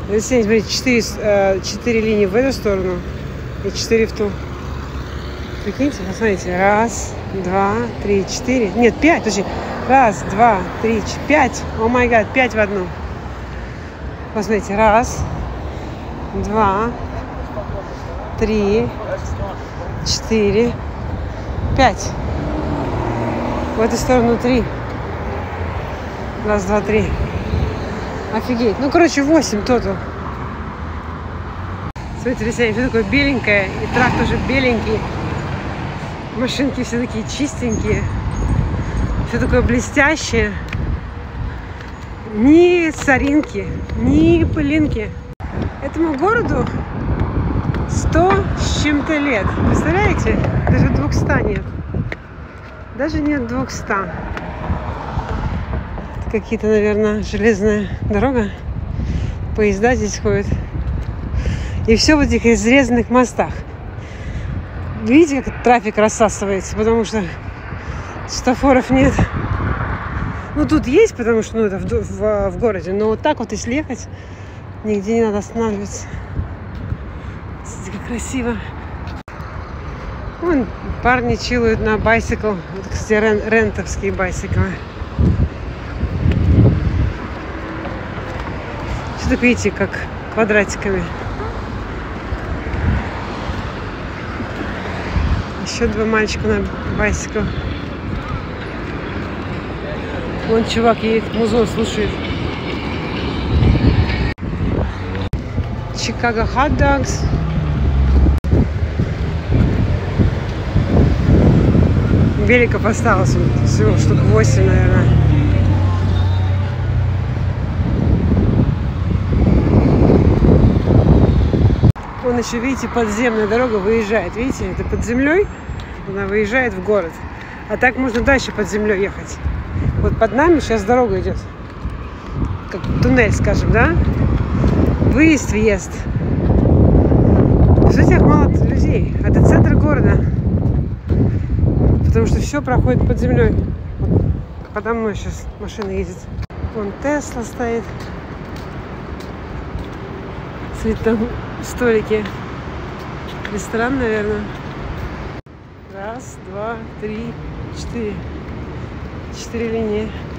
Смотрите, 4 линии в эту сторону и 4 в ту. Прикиньте, посмотрите. Раз, два, три, четыре. Нет, 5, подожди. Раз, два, три, 5. О май гад, 5 в одну. Посмотрите, раз, два, три, 4, 5. В эту сторону 3. Раз, два, три. Офигеть. Ну, короче, 8 тотал. Смотрите, друзья, все такое беленькое. И трак тоже беленький. Машинки все такие чистенькие. Все такое блестящее. Ни соринки, ни пылинки. Этому городу 100 с чем-то лет. Представляете? Даже 200 нет. Даже нет 200. Это какие-то, наверное, железная дорога. Поезда здесь ходят. И все в этих изрезанных мостах. Видите, как трафик рассасывается? Потому что светофоров нет. Ну, тут есть, потому что это в городе. Но вот так вот, если ехать, нигде не надо останавливаться. Смотрите, как красиво. Вон парни чилуют на байсикл. Вот, кстати, рентовские байсиклы. Все так, видите, как квадратиками. Еще 2 мальчика на байсиклах. Вон чувак едет, музон слушает. Chicago Hot Dogs. Великов осталось всего штук 8, наверное. Вон еще, видите, подземная дорога выезжает. Видите, это под землей, она выезжает в город. А так можно дальше под землей ехать. Вот под нами сейчас дорога идет. Как туннель, скажем, да? Выезд, въезд. Смотрите, как мало людей. Это центр города. Потому что все проходит под землей. Подо мной сейчас машина едет. Вон Тесла стоит. Смотрите, там столики. Ресторан, наверное. Раз, два, три, 4. 4 линии.